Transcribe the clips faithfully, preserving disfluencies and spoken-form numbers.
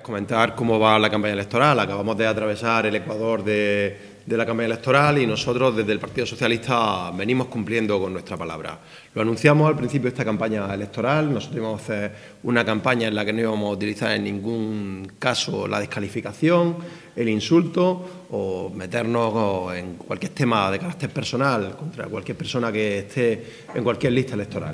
comentar cómo va la campaña electoral. Acabamos de atravesar el ecuador de, de la campaña electoral y nosotros desde el Partido Socialista venimos cumpliendo con nuestra palabra. Lo anunciamos al principio de esta campaña electoral. Nosotros íbamos a hacer una campaña en la que no íbamos a utilizar en ningún caso la descalificación, el insulto o meternos en cualquier tema de carácter personal contra cualquier persona que esté en cualquier lista electoral.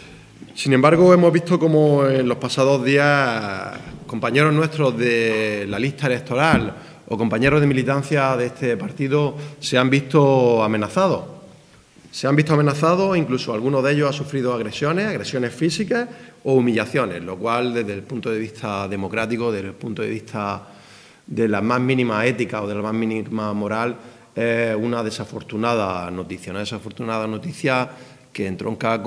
Sin embargo, hemos visto cómo en los pasados días compañeros nuestros de la lista electoral o compañeros de militancia de este partido se han visto amenazados. Se han visto amenazados, incluso algunos de ellos han sufrido agresiones, agresiones físicas o humillaciones, lo cual desde el punto de vista democrático, desde el punto de vista de la más mínima ética o de la más mínima moral, es una desafortunada noticia, una desafortunada noticia que entronca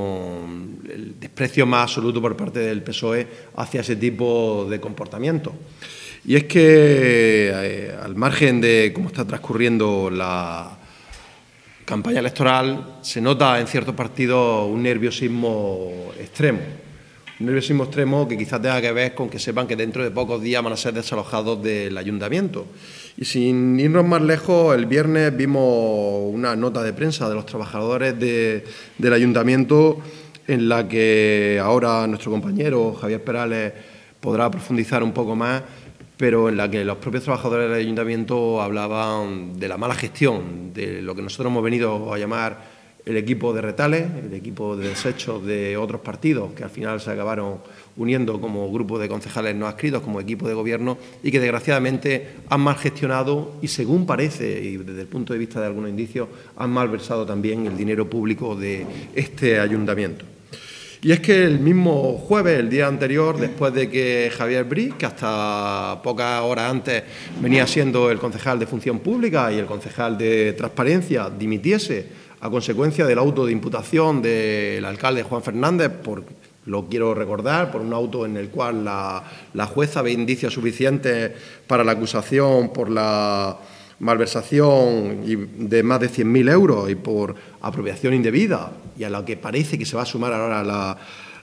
con el desprecio más absoluto por parte del P S O E hacia ese tipo de comportamiento. Y es que, eh, al margen de cómo está transcurriendo la campaña electoral, se nota en ciertos partidos un nerviosismo extremo. Un nerviosismo extremo que quizás tenga que ver con que sepan que dentro de pocos días van a ser desalojados del ayuntamiento. Y sin irnos más lejos, el viernes vimos una nota de prensa de los trabajadores de, del ayuntamiento en la que ahora nuestro compañero Javier Perales podrá profundizar un poco más, pero en la que los propios trabajadores del ayuntamiento hablaban de la mala gestión, de lo que nosotros hemos venido a llamar el equipo de retales, el equipo de desechos de otros partidos que al final se acabaron uniendo como grupo de concejales no adscritos, como equipo de gobierno y que desgraciadamente han mal gestionado y, según parece, y desde el punto de vista de algunos indicios, han malversado también el dinero público de este ayuntamiento. Y es que el mismo jueves, el día anterior, después de que Javier Bri, que hasta pocas horas antes venía siendo el concejal de Función Pública y el concejal de Transparencia, dimitiese a consecuencia del auto de imputación del alcalde Juan Fernández, por, lo quiero recordar, por un auto en el cual la, la jueza ve indicios suficientes para la acusación por la malversación de más de cien mil euros y por apropiación indebida, y a la que parece que se va a sumar ahora la,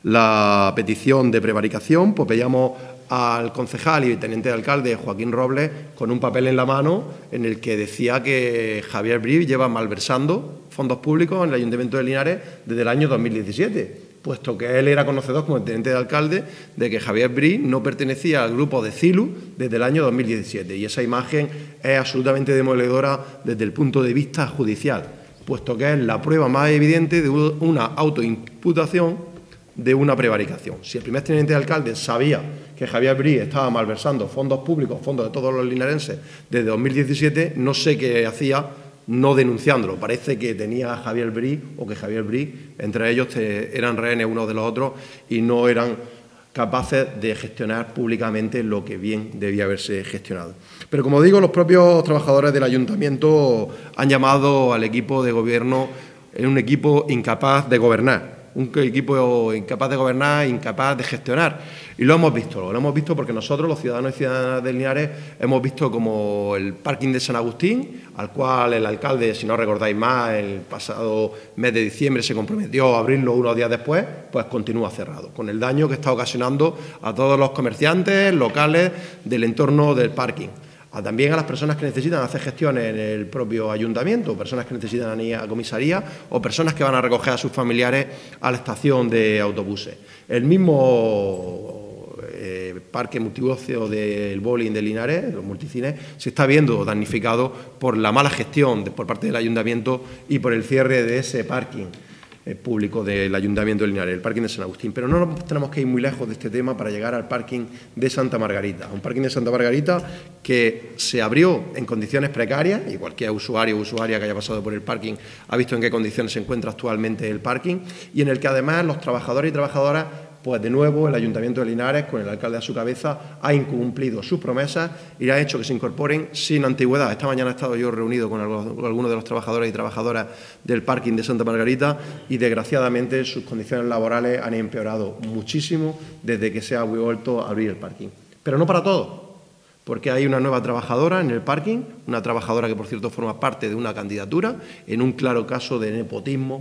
la petición de prevaricación, pues veíamos al concejal y teniente de alcalde Joaquín Robles con un papel en la mano en el que decía que Javier Bri lleva malversando fondos públicos en el Ayuntamiento de Linares desde el año dos mil diecisiete, puesto que él era conocedor como teniente de alcalde de que Javier Bri no pertenecía al grupo de Cilu desde el año dos mil diecisiete, y esa imagen es absolutamente demoledora desde el punto de vista judicial, puesto que es la prueba más evidente de una autoimputación de una prevaricación. Si el primer teniente de alcalde sabía que Javier Bri estaba malversando fondos públicos, fondos de todos los linarenses, desde dos mil diecisiete, no sé qué hacía no denunciándolo. Parece que tenía a Javier Bri o que Javier Bri, entre ellos, te, eran rehenes unos de los otros y no eran capaces de gestionar públicamente lo que bien debía haberse gestionado. Pero, como digo, los propios trabajadores del ayuntamiento han llamado al equipo de gobierno en un equipo incapaz de gobernar. Un equipo incapaz de gobernar, incapaz de gestionar. Y lo hemos visto, lo hemos visto porque nosotros, los ciudadanos y ciudadanas de Linares, hemos visto como el parking de San Agustín, al cual el alcalde, si no recordáis más, el pasado mes de diciembre se comprometió a abrirlo unos días después, pues continúa cerrado, con el daño que está ocasionando a todos los comerciantes locales del entorno del parking. A también a las personas que necesitan hacer gestiones en el propio ayuntamiento, personas que necesitan ir a comisaría o personas que van a recoger a sus familiares a la estación de autobuses. El mismo eh, parque multiuso del bowling de Linares, los multicines, se está viendo damnificado por la mala gestión de, por parte del ayuntamiento y por el cierre de ese parking eh, público del Ayuntamiento de Linares, el parking de San Agustín. Pero no nos tenemos que ir muy lejos de este tema para llegar al parking de Santa Margarita, un parking de Santa Margarita que se abrió en condiciones precarias, y cualquier usuario o usuaria que haya pasado por el parking ha visto en qué condiciones se encuentra actualmente el parking, y en el que además los trabajadores y trabajadoras, pues de nuevo el Ayuntamiento de Linares, con el alcalde a su cabeza, ha incumplido sus promesas y ha hecho que se incorporen sin antigüedad. Esta mañana he estado yo reunido con algunos de los trabajadores y trabajadoras del parking de Santa Margarita y, desgraciadamente, sus condiciones laborales han empeorado muchísimo desde que se ha vuelto a abrir el parking. Pero no para todos, porque hay una nueva trabajadora en el parking, una trabajadora que, por cierto, forma parte de una candidatura, en un claro caso de nepotismo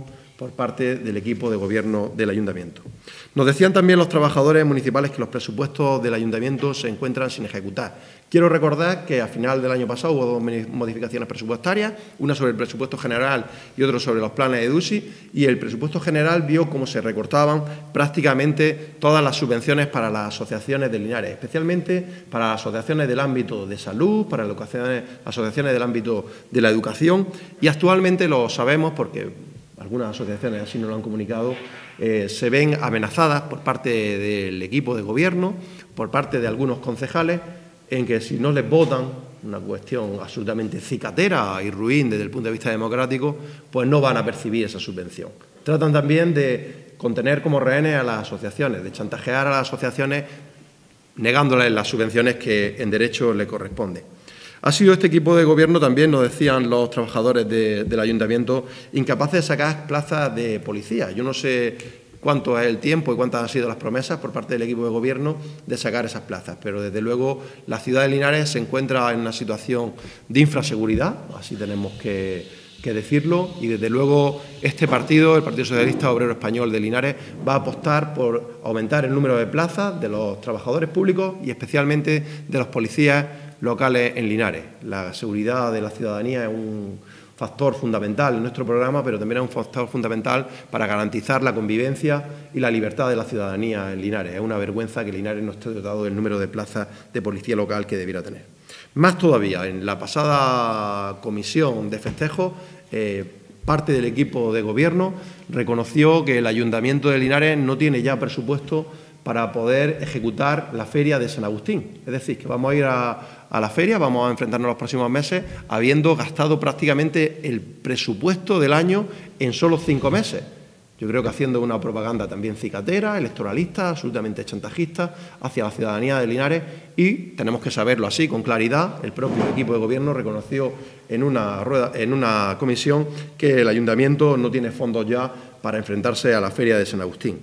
por parte del equipo de gobierno del Ayuntamiento. Nos decían también los trabajadores municipales que los presupuestos del Ayuntamiento se encuentran sin ejecutar. Quiero recordar que a final del año pasado hubo dos modificaciones presupuestarias, una sobre el presupuesto general y otra sobre los planes de EDUSI, y el presupuesto general vio cómo se recortaban prácticamente todas las subvenciones para las asociaciones de Linares, especialmente para las asociaciones del ámbito de salud, para las asociaciones del ámbito de la educación, y actualmente lo sabemos porque algunas asociaciones así nos lo han comunicado, eh, se ven amenazadas por parte del equipo de gobierno, por parte de algunos concejales, en que si no les votan, una cuestión absolutamente cicatera y ruin desde el punto de vista democrático, pues no van a percibir esa subvención. Tratan también de contener como rehenes a las asociaciones, de chantajear a las asociaciones negándoles las subvenciones que en derecho le corresponden. Ha sido este equipo de gobierno, también nos decían los trabajadores de, del Ayuntamiento, incapaces de sacar plazas de policía. Yo no sé cuánto es el tiempo y cuántas han sido las promesas por parte del equipo de gobierno de sacar esas plazas, pero desde luego la ciudad de Linares se encuentra en una situación de infraseguridad, así tenemos que, que decirlo, y desde luego este partido, el Partido Socialista Obrero Español de Linares, va a apostar por aumentar el número de plazas de los trabajadores públicos y especialmente de los policías locales en Linares. La seguridad de la ciudadanía es un factor fundamental en nuestro programa, pero también es un factor fundamental para garantizar la convivencia y la libertad de la ciudadanía en Linares. Es una vergüenza que Linares no esté dotado del número de plazas de policía local que debiera tener. Más todavía, en la pasada comisión de festejos, eh, parte del equipo de gobierno reconoció que el Ayuntamiento de Linares no tiene ya presupuesto para poder ejecutar la feria de San Agustín. Es decir, que vamos a ir a, a la feria, vamos a enfrentarnos los próximos meses habiendo gastado prácticamente el presupuesto del año en solo cinco meses. Yo creo que haciendo una propaganda también cicatera, electoralista, absolutamente chantajista hacia la ciudadanía de Linares, y tenemos que saberlo así, con claridad. El propio equipo de gobierno reconoció en una, rueda, en una comisión que el Ayuntamiento no tiene fondos ya para enfrentarse a la feria de San Agustín.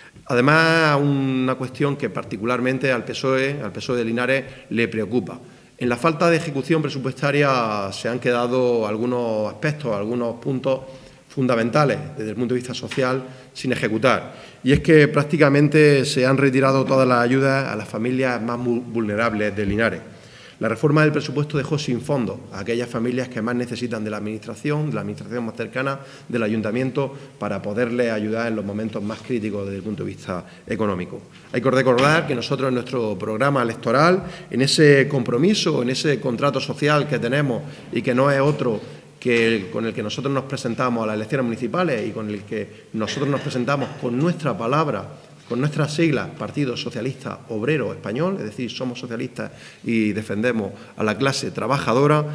Además, una cuestión que particularmente al P S O E, al P S O E de Linares, le preocupa. En la falta de ejecución presupuestaria se han quedado algunos aspectos, algunos puntos fundamentales desde el punto de vista social sin ejecutar. Y es que prácticamente se han retirado todas las ayudas a las familias más vulnerables de Linares. La reforma del presupuesto dejó sin fondos a aquellas familias que más necesitan de la Administración, de la Administración más cercana, del Ayuntamiento, para poderles ayudar en los momentos más críticos desde el punto de vista económico. Hay que recordar que nosotros en nuestro programa electoral, en ese compromiso, en ese contrato social que tenemos y que no es otro que el, con el que nosotros nos presentamos a las elecciones municipales y con el que nosotros nos presentamos con nuestra palabra, con nuestras siglas, Partido Socialista Obrero Español, es decir, somos socialistas y defendemos a la clase trabajadora,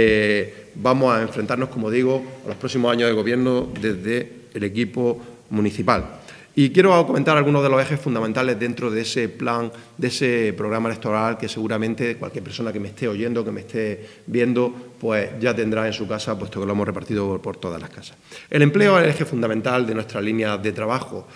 eh, vamos a enfrentarnos, como digo, a los próximos años de gobierno desde el equipo municipal. Y quiero comentar algunos de los ejes fundamentales dentro de ese plan, de ese programa electoral que seguramente cualquier persona que me esté oyendo, que me esté viendo, pues ya tendrá en su casa, puesto que lo hemos repartido por, por todas las casas. El empleo es el eje fundamental de nuestra línea de trabajo,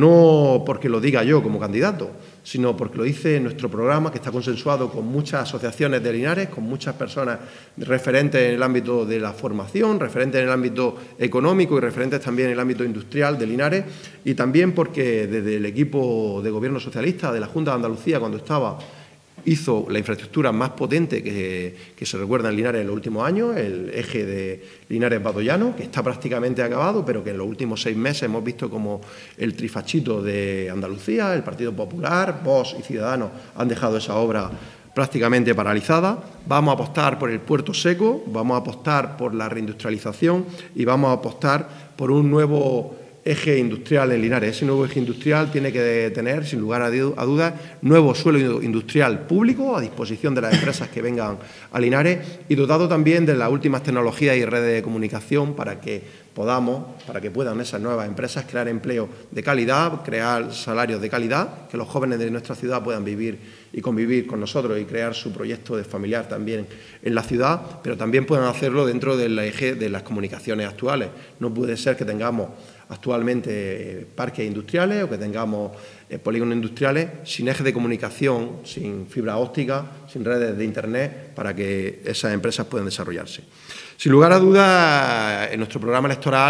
no porque lo diga yo como candidato, sino porque lo dice nuestro programa, que está consensuado con muchas asociaciones de Linares, con muchas personas referentes en el ámbito de la formación, referentes en el ámbito económico y referentes también en el ámbito industrial de Linares, y también porque desde el equipo de gobierno socialista de la Junta de Andalucía, cuando estaba, hizo la infraestructura más potente que, que se recuerda en Linares en los últimos años, el eje de Linares-Badollano, que está prácticamente acabado, pero que en los últimos seis meses hemos visto como el trifachito de Andalucía, el Partido Popular, Vox y Ciudadanos han dejado esa obra prácticamente paralizada. Vamos a apostar por el puerto seco, vamos a apostar por la reindustrialización y vamos a apostar por un nuevo eje industrial en Linares. Ese nuevo eje industrial tiene que tener, sin lugar a dudas, nuevo suelo industrial público a disposición de las empresas que vengan a Linares y dotado también de las últimas tecnologías y redes de comunicación para que podamos, para que puedan esas nuevas empresas crear empleo de calidad, crear salarios de calidad, que los jóvenes de nuestra ciudad puedan vivir y convivir con nosotros y crear su proyecto de familiar también en la ciudad, pero también puedan hacerlo dentro del eje de las comunicaciones actuales. No puede ser que tengamos actualmente eh, parques industriales o que tengamos eh, polígonos industriales sin eje de comunicación, sin fibra óptica, sin redes de Internet para que esas empresas puedan desarrollarse. Sin lugar a dudas, en nuestro programa electoral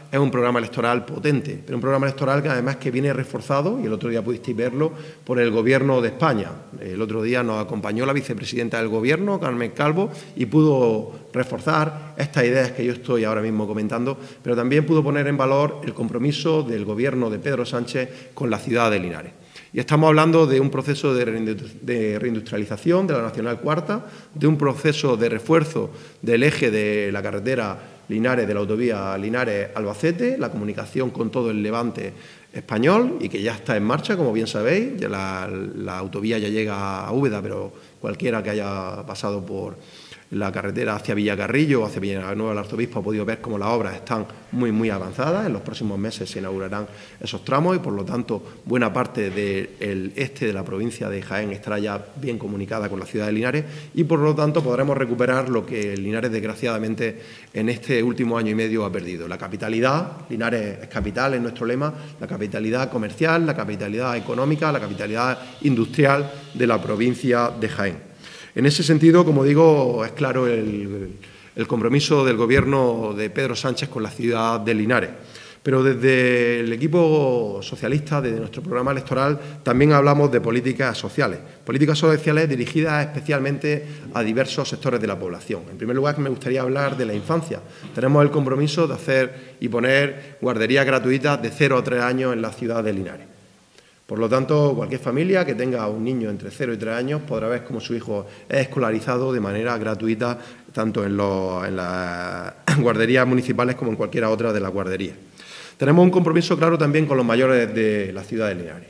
es un programa electoral potente, pero un programa electoral que además que viene reforzado, y el otro día pudisteis verlo, por el Gobierno de España. El otro día nos acompañó la vicepresidenta del Gobierno, Carmen Calvo, y pudo reforzar estas ideas que yo estoy ahora mismo comentando, pero también pudo poner en valor el compromiso del Gobierno de Pedro Sánchez con la ciudad de Linares. Y estamos hablando de un proceso de reindustrialización de la Nacional Cuarta, de un proceso de refuerzo del eje de la carretera Linares, de la autovía Linares-Albacete, la comunicación con todo el levante español y que ya está en marcha, como bien sabéis. Ya la, la autovía ya llega a Úbeda, pero cualquiera que haya pasado por la carretera hacia Villacarrillo o hacia Villanueva del Arzobispo ha podido ver cómo las obras están muy, muy avanzadas. En los próximos meses se inaugurarán esos tramos y, por lo tanto, buena parte del este de la provincia de Jaén estará ya bien comunicada con la ciudad de Linares y, por lo tanto, podremos recuperar lo que Linares, desgraciadamente, en este último año y medio ha perdido. La capitalidad, Linares es capital, es nuestro lema, la capitalidad comercial, la capitalidad económica, la capitalidad industrial de la provincia de Jaén. En ese sentido, como digo, es claro el, el compromiso del Gobierno de Pedro Sánchez con la ciudad de Linares. Pero desde el equipo socialista, desde nuestro programa electoral, también hablamos de políticas sociales. Políticas sociales dirigidas especialmente a diversos sectores de la población. En primer lugar, me gustaría hablar de la infancia. Tenemos el compromiso de hacer y poner guarderías gratuitas de cero a tres años en la ciudad de Linares. Por lo tanto, cualquier familia que tenga un niño entre cero y tres años podrá ver cómo su hijo es escolarizado de manera gratuita, tanto en, los, en las guarderías municipales como en cualquiera otra de las guarderías. Tenemos un compromiso claro también con los mayores de la ciudad de Linares.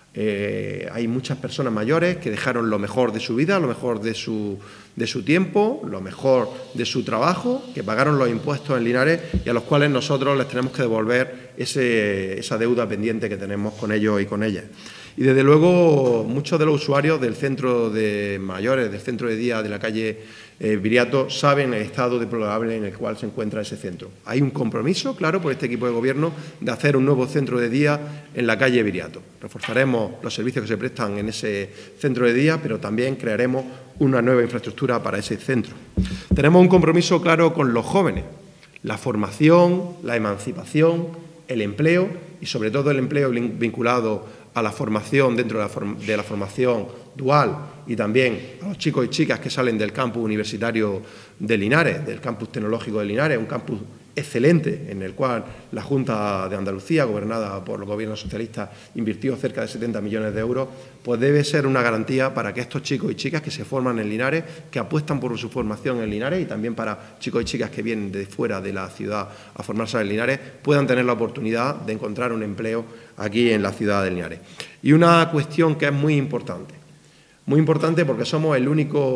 Eh, hay muchas personas mayores que dejaron lo mejor de su vida, lo mejor de su, de su tiempo, lo mejor de su trabajo, que pagaron los impuestos en Linares y a los cuales nosotros les tenemos que devolver ese, esa deuda pendiente que tenemos con ellos y con ellas. Y, desde luego, muchos de los usuarios del centro de mayores, del centro de día de la calle eh, Viriato, saben el estado deplorable en el cual se encuentra ese centro. Hay un compromiso, claro, por este equipo de Gobierno de hacer un nuevo centro de día en la calle Viriato. Reforzaremos los servicios que se prestan en ese centro de día, pero también crearemos una nueva infraestructura para ese centro. Tenemos un compromiso claro con los jóvenes, la formación, la emancipación, el empleo y, sobre todo, el empleo vinculado a la formación dentro de la, form de la formación dual y también a los chicos y chicas que salen del campus universitario de Linares, del campus tecnológico de Linares, un campus excelente en el cual la Junta de Andalucía, gobernada por los gobiernos socialistas, invirtió cerca de setenta millones de euros, pues debe ser una garantía para que estos chicos y chicas que se forman en Linares, que apuestan por su formación en Linares y también para chicos y chicas que vienen de fuera de la ciudad a formarse en Linares, puedan tener la oportunidad de encontrar un empleo aquí en la ciudad de Linares. Y una cuestión que es muy importante. Muy importante porque somos el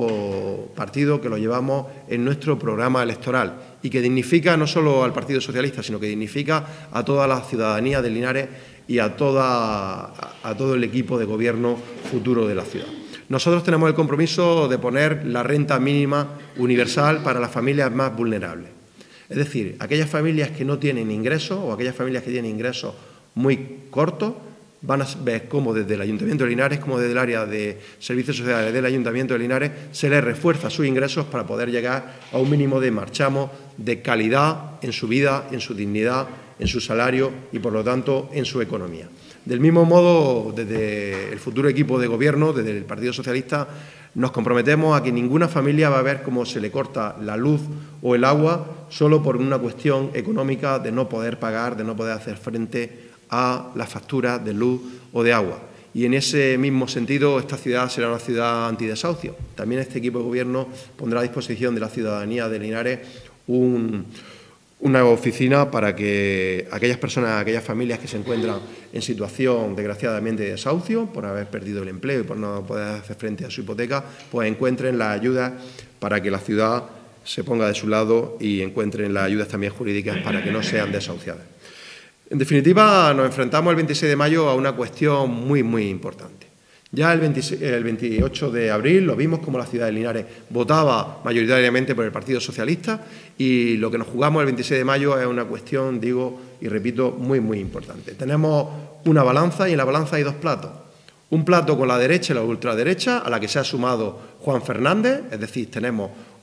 único partido que lo llevamos en nuestro programa electoral y que dignifica no solo al Partido Socialista, sino que dignifica a toda la ciudadanía de Linares y a, toda, a todo el equipo de gobierno futuro de la ciudad. Nosotros tenemos el compromiso de poner la renta mínima universal para las familias más vulnerables. Es decir, aquellas familias que no tienen ingresos o aquellas familias que tienen ingresos muy cortos, van a ver cómo desde el Ayuntamiento de Linares, como desde el área de servicios sociales del Ayuntamiento de Linares, se les refuerza sus ingresos para poder llegar a un mínimo de marchamo de calidad en su vida, en su dignidad, en su salario y, por lo tanto, en su economía. Del mismo modo, desde el futuro equipo de Gobierno, desde el Partido Socialista, nos comprometemos a que ninguna familia va a ver cómo se le corta la luz o el agua solo por una cuestión económica de no poder pagar, de no poder hacer frente a las facturas de luz o de agua. Y en ese mismo sentido, esta ciudad será una ciudad antidesahucio. También este equipo de Gobierno pondrá a disposición de la ciudadanía de Linares un, una oficina para que aquellas personas, aquellas familias que se encuentran en situación, desgraciadamente, de desahucio, por haber perdido el empleo y por no poder hacer frente a su hipoteca, pues encuentren las ayudas para que la ciudad se ponga de su lado y encuentren las ayudas también jurídicas para que no sean desahuciadas. En definitiva, nos enfrentamos el veintiséis de mayo a una cuestión muy, muy importante. Ya el, veintiséis, el veintiocho de abril lo vimos como la ciudad de Linares votaba mayoritariamente por el Partido Socialista y lo que nos jugamos el veintiséis de mayo es una cuestión, digo y repito, muy, muy importante. Tenemos una balanza y en la balanza hay dos platos. Un plato con la derecha y la ultraderecha, a la que se ha sumado Juan Fernández, es decir, tenemos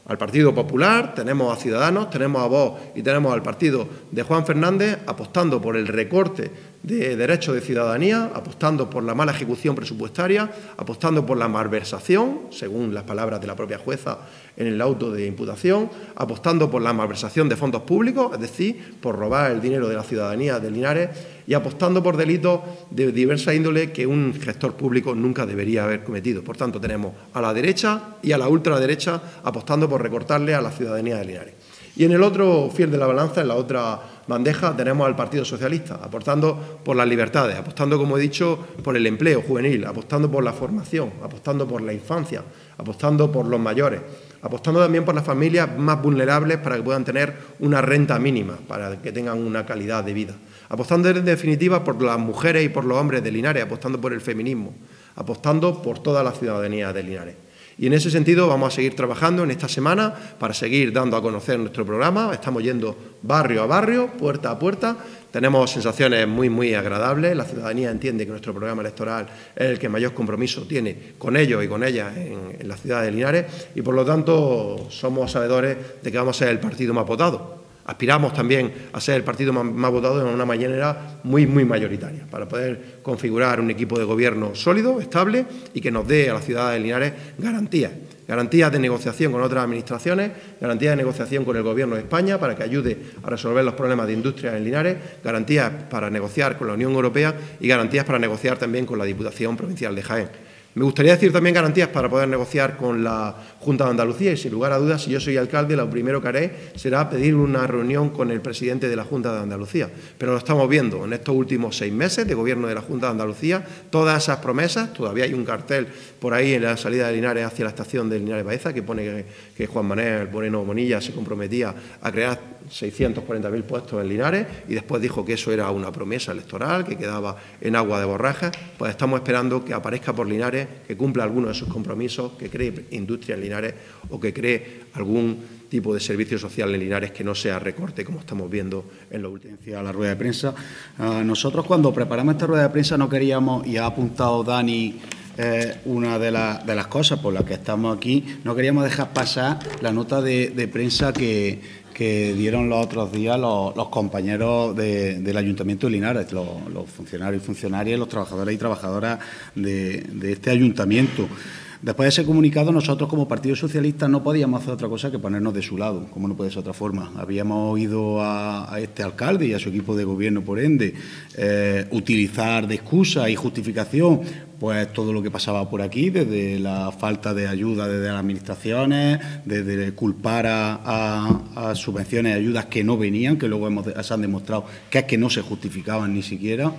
al Partido Popular, tenemos a Ciudadanos, tenemos a Vox y tenemos al partido de Juan Fernández apostando por el recorte de derechos de ciudadanía, apostando por la mala ejecución presupuestaria, apostando por la malversación, según las palabras de la propia jueza en el auto de imputación, apostando por la malversación de fondos públicos, es decir, por robar el dinero de la ciudadanía de Linares, y apostando por delitos de diversa índole que un gestor público nunca debería haber cometido. Por tanto, tenemos a la derecha y a la ultraderecha apostando por recortarle a la ciudadanía de Linares. Y en el otro fiel de la balanza, en la otra bandeja, tenemos al Partido Socialista, apostando por las libertades, apostando, como he dicho, por el empleo juvenil, apostando por la formación, apostando por la infancia, apostando por los mayores, apostando también por las familias más vulnerables para que puedan tener una renta mínima, para que tengan una calidad de vida, apostando en definitiva por las mujeres y por los hombres de Linares, apostando por el feminismo, apostando por toda la ciudadanía de Linares. Y en ese sentido vamos a seguir trabajando en esta semana para seguir dando a conocer nuestro programa. Estamos yendo barrio a barrio, puerta a puerta. Tenemos sensaciones muy, muy agradables. La ciudadanía entiende que nuestro programa electoral es el que mayor compromiso tiene con ellos y con ellas en, en la ciudad de Linares y, por lo tanto, somos sabedores de que vamos a ser el partido más votado. Aspiramos también a ser el partido más, más votado en una manera muy, muy mayoritaria, para poder configurar un equipo de gobierno sólido, estable y que nos dé a la ciudad de Linares garantías. Garantías de negociación con otras administraciones, garantías de negociación con el Gobierno de España para que ayude a resolver los problemas de industria en Linares, garantías para negociar con la Unión Europea y garantías para negociar también con la Diputación Provincial de Jaén. Me gustaría decir también garantías para poder negociar con la Junta de Andalucía y, sin lugar a dudas, si yo soy alcalde, lo primero que haré será pedir una reunión con el presidente de la Junta de Andalucía. Pero lo estamos viendo en estos últimos seis meses de gobierno de la Junta de Andalucía, todas esas promesas. Todavía hay un cartel por ahí en la salida de Linares hacia la estación de Linares Baeza que pone que, que Juan Manuel Moreno Bonilla se comprometía a crear seiscientos cuarenta mil puestos en Linares y después dijo que eso era una promesa electoral, que quedaba en agua de borrajas. Pues estamos esperando que aparezca por Linares, que cumpla alguno de sus compromisos, que cree industria en Linares o que cree algún tipo de servicio social en Linares que no sea recorte, como estamos viendo en lo último. A la rueda de prensa. Uh, nosotros, cuando preparamos esta rueda de prensa, no queríamos, y ha apuntado Dani eh, una de, la, de las cosas por las que estamos aquí, no queríamos dejar pasar la nota de, de prensa que, que dieron los otros días los, los compañeros de, del Ayuntamiento de Linares, los, los funcionarios y funcionarias, los trabajadores y trabajadoras de, de este ayuntamiento. Después de ese comunicado, nosotros como Partido Socialista no podíamos hacer otra cosa que ponernos de su lado, como no puede ser otra forma. Habíamos oído a, a este alcalde y a su equipo de gobierno, por ende, eh, utilizar de excusa y justificación pues todo lo que pasaba por aquí, desde la falta de ayuda desde las administraciones, desde culpar a, a, a subvenciones y ayudas que no venían, que luego hemos, se han demostrado que es que no se justificaban ni siquiera.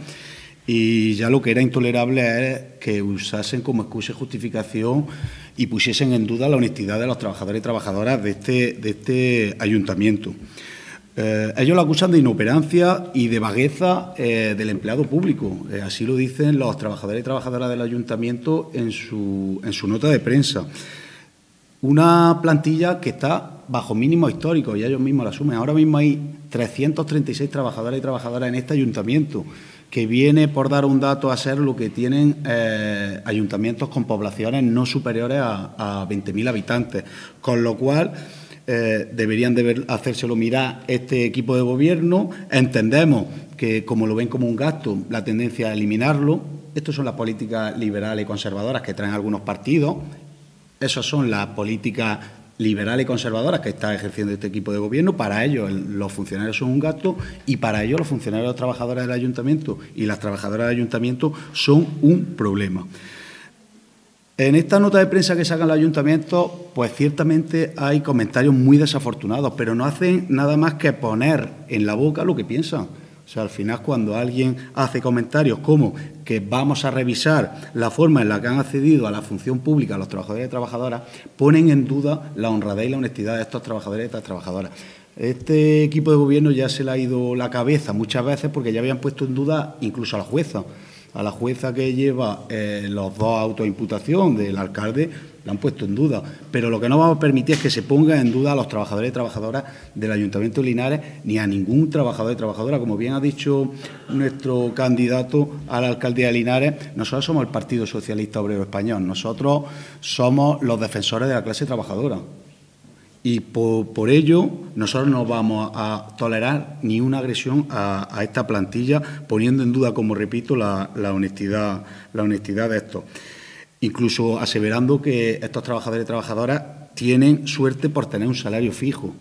Y ya lo que era intolerable es que usasen como excusa y justificación y pusiesen en duda la honestidad de los trabajadores y trabajadoras de este, de este ayuntamiento. Eh, ellos lo acusan de inoperancia y de vagueza eh, del empleado público. Eh, así lo dicen los trabajadores y trabajadoras del ayuntamiento en su, en su nota de prensa. Una plantilla que está bajo mínimos históricos y ellos mismos la asumen. Ahora mismo hay trescientos treinta y seis trabajadores y trabajadoras en este ayuntamiento, que viene, por dar un dato, a ser lo que tienen eh, ayuntamientos con poblaciones no superiores a, a veinte mil habitantes, con lo cual eh, deberían de ver, hacérselo mirar este equipo de gobierno. Entendemos que, como lo ven como un gasto, la tendencia es a eliminarlo. Estas son las políticas liberales y conservadoras que traen algunos partidos. Esas son las políticas liberales y conservadoras que está ejerciendo este equipo de gobierno. Para ellos los funcionarios son un gasto y para ellos los funcionarios y los trabajadores del ayuntamiento y las trabajadoras del ayuntamiento son un problema. En esta nota de prensa que sacan los ayuntamientos, pues ciertamente hay comentarios muy desafortunados, pero no hacen nada más que poner en la boca lo que piensan. O sea, al final, cuando alguien hace comentarios como que vamos a revisar la forma en la que han accedido a la función pública los trabajadores y trabajadoras, ponen en duda la honradez y la honestidad de estos trabajadores y estas trabajadoras. Este equipo de gobierno ya se le ha ido la cabeza muchas veces porque ya habían puesto en duda incluso a la jueza. A la jueza que lleva eh, los dos autos de imputación del alcalde la han puesto en duda, pero lo que no vamos a permitir es que se ponga en duda a los trabajadores y trabajadoras del Ayuntamiento de Linares, ni a ningún trabajador y trabajadora. Como bien ha dicho nuestro candidato a la alcaldía de Linares, nosotros somos el Partido Socialista Obrero Español, nosotros somos los defensores de la clase trabajadora Y por, por ello, nosotros no vamos a tolerar ni una agresión a, a esta plantilla, poniendo en duda, como repito, la, la, honestidad, la honestidad de estos. Incluso aseverando que estos trabajadores y trabajadoras tienen suerte por tener un salario fijo.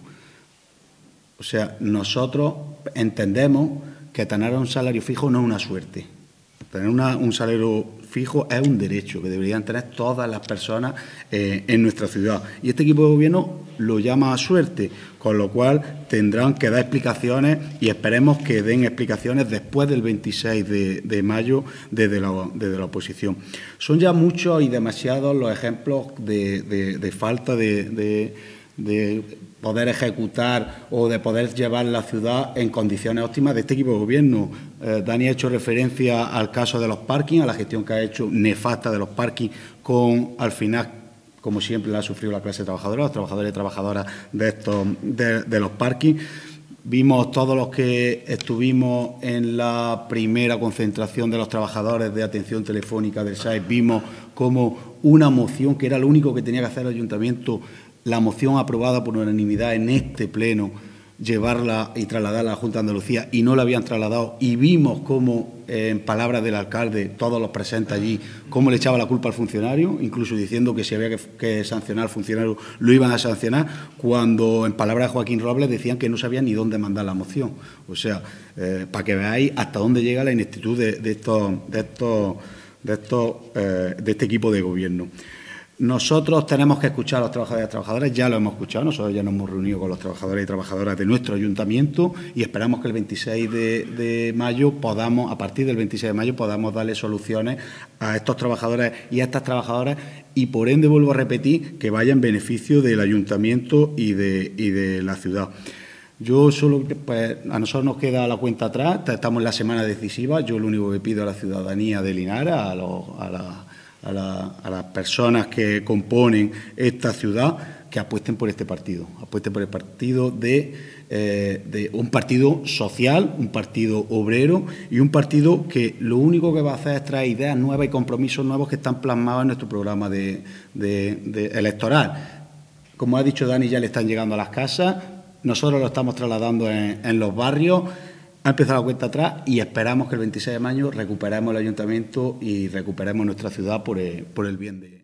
O sea, nosotros entendemos que tener un salario fijo no es una suerte. Tener una, un salario fijo es un derecho que deberían tener todas las personas eh, en nuestra ciudad. Y este equipo de gobierno lo llama suerte, con lo cual tendrán que dar explicaciones y esperemos que den explicaciones después del veintiséis de mayo desde la, desde la oposición. Son ya muchos y demasiados los ejemplos de, de, de falta de, de, de poder ejecutar o de poder llevar la ciudad en condiciones óptimas de este equipo de gobierno. Eh, Dani ha hecho referencia al caso de los parkings, a la gestión que ha hecho nefasta de los parkings, con, al final, como siempre, la ha sufrido la clase trabajadora, los trabajadores y trabajadoras de, estos, de, de los parkings. Vimos todos los que estuvimos en la primera concentración de los trabajadores de atención telefónica del S A E, vimos como una moción, que era lo único que tenía que hacer el ayuntamiento, la moción aprobada por unanimidad en este pleno, llevarla y trasladarla a la Junta de Andalucía, y no la habían trasladado, y vimos cómo, eh, en palabras del alcalde, todos los presentes allí, cómo le echaba la culpa al funcionario, incluso diciendo que si había que, que sancionar al funcionario lo iban a sancionar, cuando en palabras de Joaquín Robles decían que no sabían ni dónde mandar la moción. O sea, eh, para que veáis hasta dónde llega la ineptitud de, de, estos, de, estos, de, estos, eh, de este equipo de gobierno. Nosotros tenemos que escuchar a los trabajadores y trabajadoras, ya lo hemos escuchado, nosotros ya nos hemos reunido con los trabajadores y trabajadoras de nuestro ayuntamiento y esperamos que el veintiséis de mayo podamos, a partir del veintiséis de mayo, podamos darle soluciones a estos trabajadores y a estas trabajadoras y, por ende, vuelvo a repetir, que vaya en beneficio del ayuntamiento y de, y de la ciudad. Yo solo, pues, a nosotros nos queda la cuenta atrás, estamos en la semana decisiva, yo lo único que pido a la ciudadanía de Linares, a, los, a la A, la, a las personas que componen esta ciudad, que apuesten por este partido, apuesten por el partido de, eh, de un partido social, un partido obrero y un partido que lo único que va a hacer es traer ideas nuevas y compromisos nuevos que están plasmados en nuestro programa de, de, de electoral. Como ha dicho Dani, ya le están llegando a las casas, nosotros lo estamos trasladando en, en los barrios. Ha empezado la cuenta atrás y esperamos que el veintiséis de mayo recuperemos el ayuntamiento y recuperemos nuestra ciudad por el, por el bien de...